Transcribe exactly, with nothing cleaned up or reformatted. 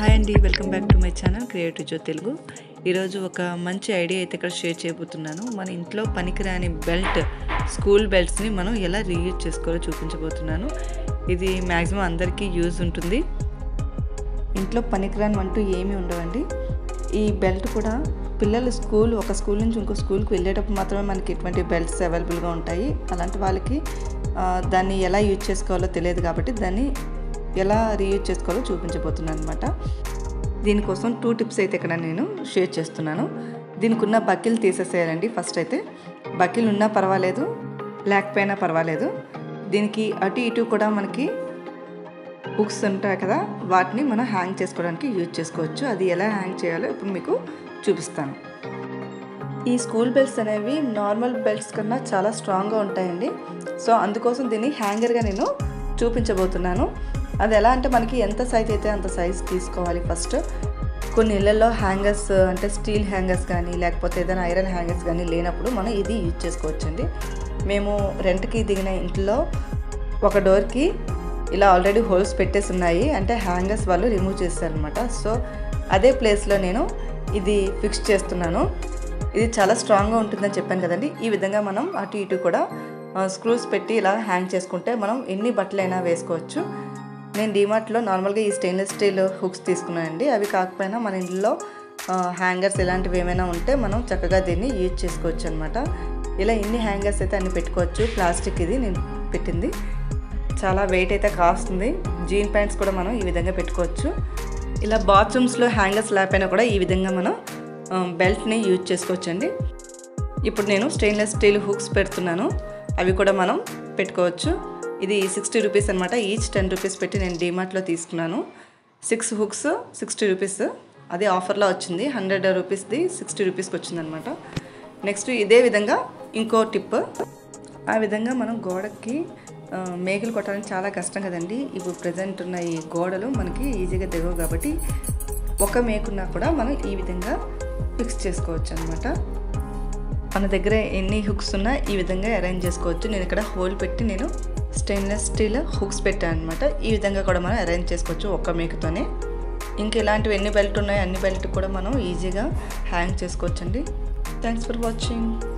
Hi అండి, welcome back to my channel creative Jo Telugu. ఈరోజు ఒక మంచి ఐడియా అయితే ఇక్కడ షేర్ చేయబోతున్నాను. మన ఇంట్లో పనికిరాని బెల్ట్, స్కూల్ బెల్ట్స్ని మనం ఎలా రీయూజ్ చేసుకోవాలో చూపించబోతున్నాను. ఇది మ్యాక్సిమం అందరికీ యూజ్ ఉంటుంది. ఇంట్లో పనికిరాని అంటూ ఏమీ ఉండవండి. ఈ బెల్ట్ కూడా పిల్లలు స్కూల్ ఒక స్కూల్ నుంచి ఇంకో స్కూల్కి వెళ్ళేటప్పుడు మాత్రమే మనకి ఇటువంటి బెల్ట్స్ అవైలబుల్గా ఉంటాయి. అలాంటి వాళ్ళకి దాన్ని ఎలా యూజ్ చేసుకోవాలో తెలియదు కాబట్టి దాన్ని ఎలా రీయూజ్ చేసుకోవాలో చూపించబోతున్నాను అనమాట. దీనికోసం టూ టిప్స్ అయితే ఇక్కడ నేను షేర్ చేస్తున్నాను. దీనికి ఉన్న బకిల్ తీసేసేయాలండి. ఫస్ట్ అయితే బకిల్ ఉన్నా పర్వాలేదు, లేకపోయినా పర్వాలేదు. దీనికి అటు ఇటు కూడా మనకి హుక్స్ ఉంటాయి కదా, వాటిని మనం హ్యాంగ్ చేసుకోవడానికి యూజ్ చేసుకోవచ్చు. అది ఎలా హ్యాంగ్ చేయాలో ఇప్పుడు మీకు చూపిస్తాను. ఈ స్కూల్ బెల్ట్స్ అనేవి నార్మల్ బెల్ట్స్ కన్నా చాలా స్ట్రాంగ్గా ఉంటాయండి. సో అందుకోసం దీన్ని హ్యాంగర్గా నేను చూపించబోతున్నాను. అది ఎలా అంటే మనకి ఎంత సైజ్ అయితే అంత సైజ్ తీసుకోవాలి. ఫస్ట్ కొన్ని ఇళ్ళల్లో హ్యాంగర్స్ అంటే స్టీల్ హ్యాంగర్స్ కానీ లేకపోతే ఏదైనా ఐరన్ హ్యాంగర్స్ కానీ లేనప్పుడు మనం ఇది యూజ్ చేసుకోవచ్చండి. మేము రెంట్కి దిగిన ఇంట్లో ఒక డోర్కి ఇలా ఆల్రెడీ హోల్స్ పెట్టేసి ఉన్నాయి, అంటే హ్యాంగర్స్ వాళ్ళు రిమూవ్ చేస్తారనమాట. సో అదే ప్లేస్లో నేను ఇది ఫిక్స్ చేస్తున్నాను. ఇది చాలా స్ట్రాంగ్గా ఉంటుందని చెప్పాను కదండి. ఈ విధంగా మనం అటు ఇటు కూడా స్క్రూస్ పెట్టి ఇలా హ్యాంగ్ చేసుకుంటే మనం ఎన్ని బట్టలైనా వేసుకోవచ్చు. నేను డీమార్ట్లో నార్మల్గా ఈ స్టెయిన్లెస్ స్టీల్ హుక్స్ తీసుకున్నానండి. అవి కాకపోయినా మన ఇంట్లో హ్యాంగర్స్ ఇలాంటివి ఏమైనా ఉంటే మనం చక్కగా దీన్ని యూజ్ చేసుకోవచ్చు అనమాట. ఇలా ఎన్ని హ్యాంగర్స్ అయితే అన్ని పెట్టుకోవచ్చు. ప్లాస్టిక్ ఇది నేను పెట్టింది, చాలా వెయిట్ అయితే కాస్తుంది. జీన్ ప్యాంట్స్ కూడా మనం ఈ విధంగా పెట్టుకోవచ్చు. ఇలా బాత్రూమ్స్లో హ్యాంగర్స్ లేకపోయినా కూడా ఈ విధంగా మనం బెల్ట్ని యూజ్ చేసుకోవచ్చండి. ఇప్పుడు నేను స్టెయిన్లెస్ స్టీల్ హుక్స్ పెడుతున్నాను, అవి కూడా మనం పెట్టుకోవచ్చు. ఇది సిక్స్టీ రూపీస్ అనమాట. ఈచ్ టెన్ రూపీస్ పెట్టి నేను డీమార్ట్లో తీసుకున్నాను. సిక్స్ హుక్స్ సిక్స్టీ రూపీస్, అది ఆఫర్లో వచ్చింది. హండ్రెడ్ రూపీస్ది సిక్స్టీ రూపీస్కి వచ్చిందనమాట. నెక్స్ట్ ఇదే విధంగా ఇంకో టిప్, ఆ విధంగా మనం గోడకి మేకులు కొట్టడానికి చాలా కష్టం కదండి. ఇప్పుడు ప్రజెంట్ ఉన్న ఈ గోడలు మనకి ఈజీగా దిగవు కాబట్టి ఒక మేకున్నా కూడా మనం ఈ విధంగా ఫిక్స్ చేసుకోవచ్చు అనమాట. మన దగ్గర ఎన్ని హుక్స్ ఉన్నా ఈ విధంగా అరేంజ్ చేసుకోవచ్చు. నేను ఇక్కడ హోల్ పెట్టి నేను స్టెయిన్లెస్ స్టీల్ హుక్స్ పెట్టాను అనమాట. ఈ విధంగా కూడా మనం అరేంజ్ చేసుకోవచ్చు ఒక్క మేకుతోనే. ఇంకా ఇలాంటివి ఎన్ని బెల్ట్ ఉన్నాయో అన్ని బెల్ట్ కూడా మనం ఈజీగా హ్యాంగ్ చేసుకోవచ్చండి. Thanks for watching.